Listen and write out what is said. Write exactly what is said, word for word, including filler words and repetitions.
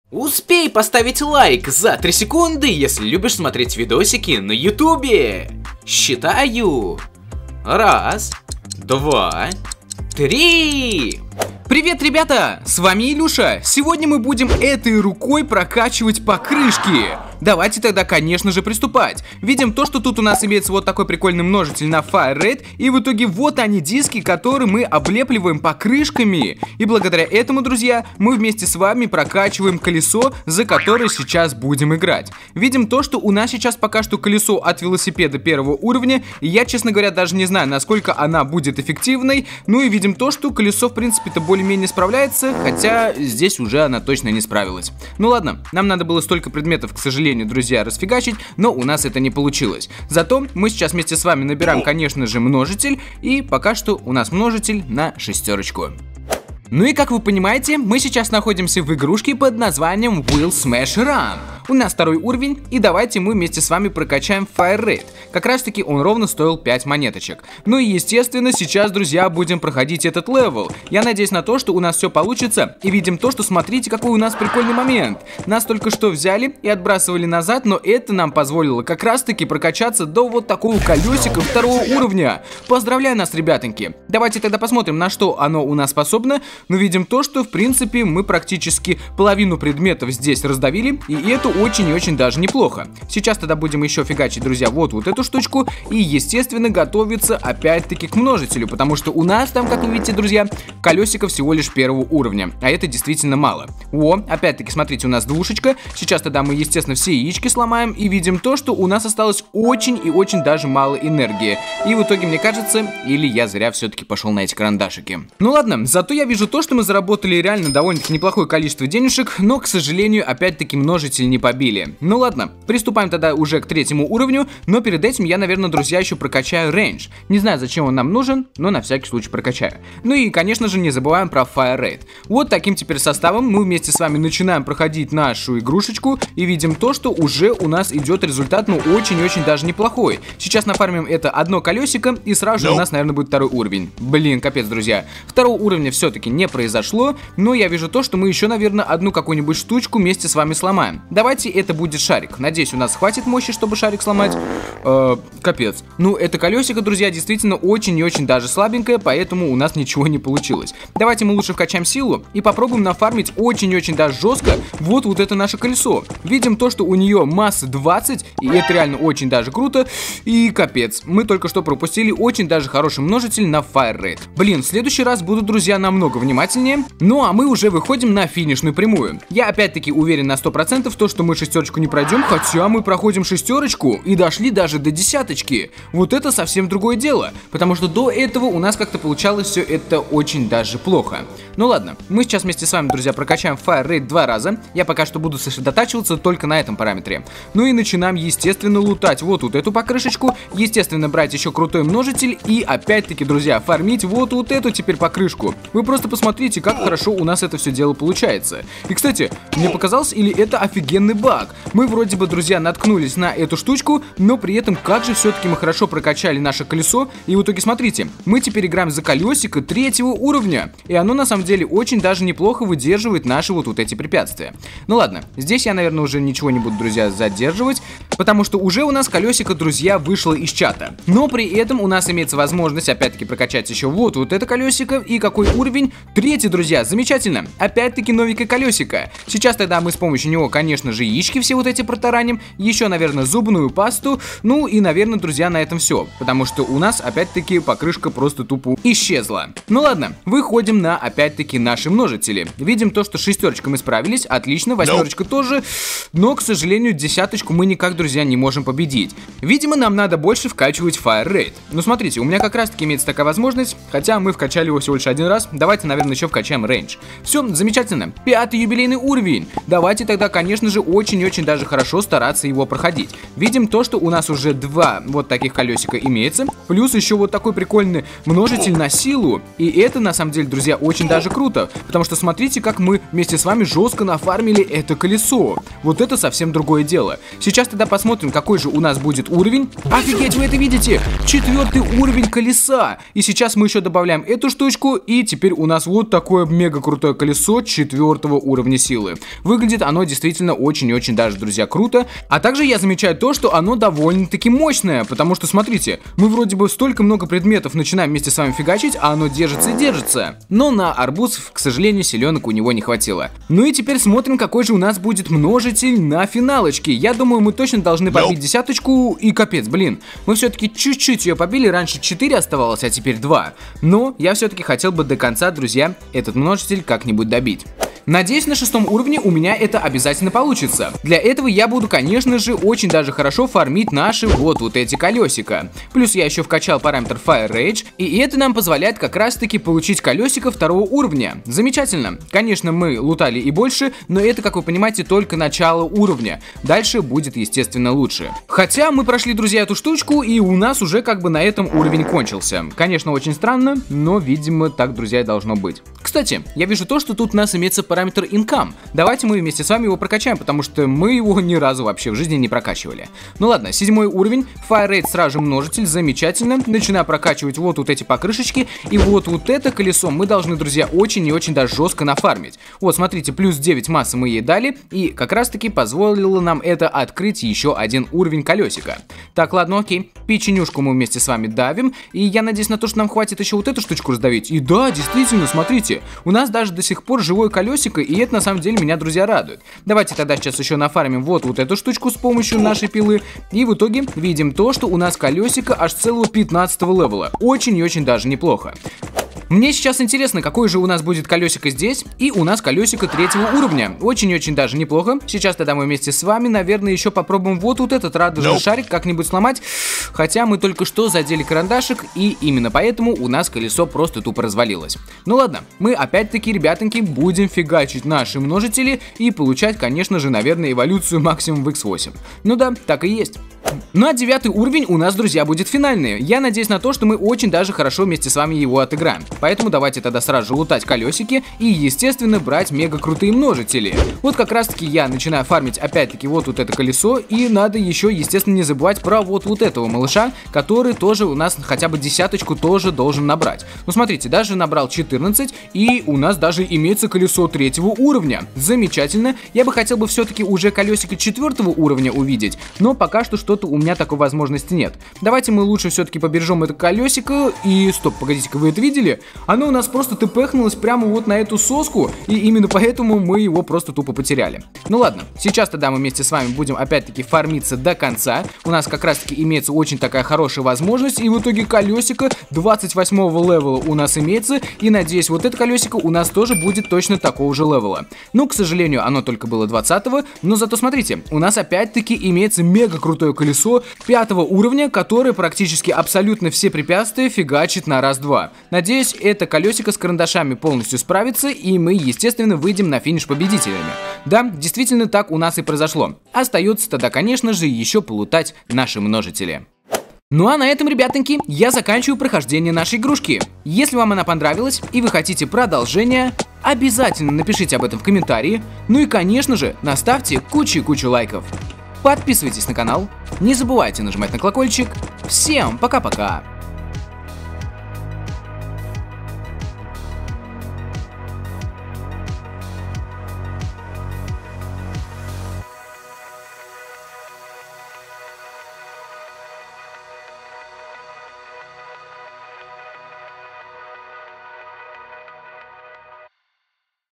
Успей поставить лайк за три секунды, если любишь смотреть видосики на ютубе. Считаю. Раз, два, три. Привет, ребята! С вами Илюша. Сегодня мы будем этой рукой прокачивать покрышки. Давайте тогда, конечно же, приступать. Видим то, что тут у нас имеется вот такой прикольный множитель на Fire Rate. И в итоге вот они диски, которые мы облепливаем покрышками. И благодаря этому, друзья, мы вместе с вами прокачиваем колесо, за которое сейчас будем играть. Видим то, что у нас сейчас пока что колесо от велосипеда первого уровня. И я, честно говоря, даже не знаю, насколько она будет эффективной. Ну и видим то, что колесо, в принципе-то, более-менее справляется. Хотя здесь уже она точно не справилась. Ну ладно, нам надо было столько предметов, к сожалению, друзья, расфигачить, но у нас это не получилось. Зато мы сейчас вместе с вами набираем, конечно же, множитель, и пока что у нас множитель на шестерочку. Ну и как вы понимаете, мы сейчас находимся в игрушке под названием Wheel Smash Run. У нас второй уровень, и давайте мы вместе с вами прокачаем Fire Rate. Как раз таки он ровно стоил пять монеточек. Ну и естественно, сейчас, друзья, будем проходить этот левел. Я надеюсь на то, что у нас все получится. И видим то, что смотрите, какой у нас прикольный момент. Нас только что взяли и отбрасывали назад, но это нам позволило как раз таки прокачаться до вот такого колесика второго уровня. Поздравляю нас, ребятоньки. Давайте тогда посмотрим, на что оно у нас способно. Но видим то, что в принципе мы практически половину предметов здесь раздавили, и это очень и очень даже неплохо. Сейчас тогда будем еще фигачить, друзья, вот вот эту штучку, и естественно готовиться опять-таки к множителю, потому что у нас там, как вы видите, друзья, колесико всего лишь первого уровня, а это действительно мало. О, опять-таки, смотрите, у нас двушечка. Сейчас тогда мы, естественно, все яички сломаем, и видим то, что у нас осталось очень и очень даже мало энергии. И в итоге, мне кажется, или я зря все-таки пошел на эти карандашики. Ну ладно, зато я вижу то, что мы заработали реально довольно-таки неплохое количество денежек, но, к сожалению, опять-таки множитель не побили. Ну ладно, приступаем тогда уже к третьему уровню, но перед этим я, наверное, друзья, еще прокачаю рейндж. Не знаю, зачем он нам нужен, но на всякий случай прокачаю. Ну и, конечно же, не забываем про Fire Rate. Вот таким теперь составом мы вместе с вами начинаем проходить нашу игрушечку и видим то, что уже у нас идет результат, ну, очень-очень даже неплохой. Сейчас нафармим это одно колесико, и сразу же у нас, наверное, будет второй уровень. Блин, капец, друзья. Второго уровня все-таки не произошло, но я вижу то, что мы еще, наверное, одну какую-нибудь штучку вместе с вами сломаем. Давайте это будет шарик. Надеюсь, у нас хватит мощи, чтобы шарик сломать. Э, капец. Ну, это колесико, друзья, действительно очень и очень даже слабенькое, поэтому у нас ничего не получилось. Давайте мы лучше вкачаем силу и попробуем нафармить очень и очень даже жестко вот вот это наше колесо. Видим то, что у нее масса двадцать, и это реально очень даже круто. И капец, мы только что пропустили очень даже хороший множитель на Fire Rate. Блин, в следующий раз буду, друзья, намного внимательнее. Ну, а мы уже выходим на финишную прямую. Я опять-таки уверен на сто процентов в том, что мы шестерочку не пройдем, хотя мы проходим шестерочку и дошли даже до десяточки. Вот это совсем другое дело, потому что до этого у нас как-то получалось все это очень даже плохо. Ну ладно, мы сейчас вместе с вами, друзья, прокачаем Fire Rate два раза. Я пока что буду сосредотачиваться только на этом параметре. Ну и начинаем, естественно, лутать вот вот эту покрышечку, естественно, брать еще крутой множитель и опять-таки, друзья, фармить вот вот эту теперь покрышку. Вы просто посмотрите, как хорошо у нас это все дело получается. И, кстати, мне показалось, или это офигенный баг. Мы вроде бы, друзья, наткнулись на эту штучку, но при этом как же все-таки мы хорошо прокачали наше колесо. И в итоге, смотрите, мы теперь играем за колесико третьего уровня. И оно, на самом деле, очень даже неплохо выдерживает наши вот, вот эти препятствия. Ну ладно, здесь я, наверное, уже ничего не буду, друзья, задерживать, потому что уже у нас колесико, друзья, вышло из чата. Но при этом у нас имеется возможность, опять-таки, прокачать еще вот вот это колесико. И какой уровень? Третий, друзья, замечательно. Опять-таки новенькое колесико. Сейчас тогда мы с помощью него, конечно же, яички все вот эти протараним. Еще, наверное, зубную пасту. Ну и, наверное, друзья, на этом все. Потому что у нас, опять-таки, покрышка просто тупо исчезла. Ну ладно, выходим на, опять-таки, наши множители. Видим то, что шестерочка мы справились. Отлично, восьмерочка no. тоже. Но, к сожалению, десяточку мы никак, друзья, не можем победить. Видимо, нам надо больше вкачивать Fire Rate. Ну, смотрите, у меня как раз-таки имеется такая возможность. Хотя мы вкачали его всего лишь один раз. Давайте, наверное, еще вкачаем рейндж. Все, замечательно. Пятый юбилейный уровень. Давайте тогда, конечно же, очень и очень даже хорошо стараться его проходить. Видим то, что у нас уже два вот таких колесика имеется. плюс еще вот такой прикольный множитель на силу. И это, на самом деле, друзья, очень даже круто. Потому что смотрите, как мы вместе с вами жестко нафармили это колесо. Вот это совсем другое дело. Сейчас тогда посмотрим, какой же у нас будет уровень. Офигеть, вы это видите? Четвертый уровень колеса. И сейчас мы еще добавляем эту штучку. И теперь у нас вот такое мега крутое колесо четвертого уровня силы. Выглядит оно действительно очень и очень даже, друзья, круто. А также я замечаю то, что оно довольно-таки мощное. Потому что, смотрите, мы вроде бы столько много предметов начинаем вместе с вами фигачить, а оно держится и держится. Но на арбуз, к сожалению, селенок у него не хватило. Ну и теперь смотрим, какой же у нас будет множитель на финалочке. Я думаю, мы точно должны побить десяточку. И капец, блин, мы все-таки чуть-чуть ее побили. Раньше четыре оставалось, а теперь два. Но я все-таки хотел бы до конца, друзья, этот множитель как-нибудь добить. Надеюсь, на шестом уровне у меня это обязательно получится. Для этого я буду, конечно же, очень даже хорошо фармить наши вот вот эти колесика. Плюс я еще вкачал параметр Fire Rage, и это нам позволяет как раз таки получить колесико второго уровня. Замечательно. Конечно, мы лутали и больше, но это, как вы понимаете, только начало уровня. Дальше будет, естественно, лучше. Хотя мы прошли, друзья, эту штучку, и у нас уже как бы на этом уровень кончился. Конечно, очень странно, но, видимо, так, друзья, и должно быть. Кстати, я вижу то, что тут у нас имеется параметр Income. Давайте мы вместе с вами его прокачаем, потому что мы его ни разу вообще в жизни не прокачивали. Ну ладно, седьмой уровень, Fire Rate сразу же множитель, замечательно. Начинаю прокачивать вот вот эти покрышечки, и вот вот это колесо мы должны, друзья, очень и очень даже жестко нафармить. Вот, смотрите, плюс девять массы мы ей дали, и как раз таки позволило нам это открыть еще один уровень колесика. Так, ладно, окей, печенюшку мы вместе с вами давим, и я надеюсь на то, что нам хватит еще вот эту штучку раздавить. И да, действительно, смотрите, у нас даже до сих пор живое колесико, и это на самом деле меня, друзья, радует. Давайте тогда сейчас еще нафармим вот вот эту штучку с помощью нашей пилы, и в итоге видим то, что у нас колесико аж целого пятнадцатого левела. Очень и очень даже неплохо. Мне сейчас интересно, какое же у нас будет колесико здесь, и у нас колесико третьего уровня. Очень-очень даже неплохо. Сейчас тогда мы вместе с вами, наверное, еще попробуем вот, вот этот радужный no. шарик как-нибудь сломать. Хотя мы только что задели карандашик, и именно поэтому у нас колесо просто тупо развалилось. Ну ладно, мы опять-таки, ребятоньки, будем фигачить наши множители и получать, конечно же, наверное, эволюцию максимум в икс восемь. Ну да, так и есть. Ну а девятый уровень у нас, друзья, будет финальный. Я надеюсь на то, что мы очень даже хорошо вместе с вами его отыграем. Поэтому давайте тогда сразу же лутать колесики и, естественно, брать мега крутые множители. Вот как раз таки я начинаю фармить опять-таки вот вот это колесо, и надо еще, естественно, не забывать про вот вот этого малыша, который тоже у нас хотя бы десяточку тоже должен набрать. Ну смотрите, даже набрал четырнадцать, и у нас даже имеется колесо третьего уровня. Замечательно. Я бы хотел бы все-таки уже колесико четвертого уровня увидеть, но пока что что-то у меня такой возможности нет. Давайте мы лучше все-таки побережем это колесико. И стоп, погодите-ка, вы это видели? Оно у нас просто тпхнулось прямо вот на эту соску, и именно поэтому мы его просто тупо потеряли. Ну ладно, сейчас тогда мы вместе с вами будем опять-таки фармиться до конца. У нас как раз-таки имеется очень такая хорошая возможность, и в итоге колесико двадцать восьмого левела у нас имеется, и надеюсь, вот это колесико у нас тоже будет точно такого же левела. Ну, к сожалению, оно только было двадцатого, но зато смотрите, у нас опять-таки имеется мега крутое колесо пятого уровня, которое практически абсолютно все препятствия фигачит на раз-два. Надеюсь, это колесико с карандашами полностью справится, и мы, естественно, выйдем на финиш победителями. Да, действительно так у нас и произошло. Остается тогда, конечно же, еще полутать наши множители. Ну а на этом, ребятоньки, я заканчиваю прохождение нашей игрушки. Если вам она понравилась и вы хотите продолжение, обязательно напишите об этом в комментарии. Ну и, конечно же, наставьте кучу-кучу лайков. Подписывайтесь на канал, не забывайте нажимать на колокольчик. Всем пока-пока!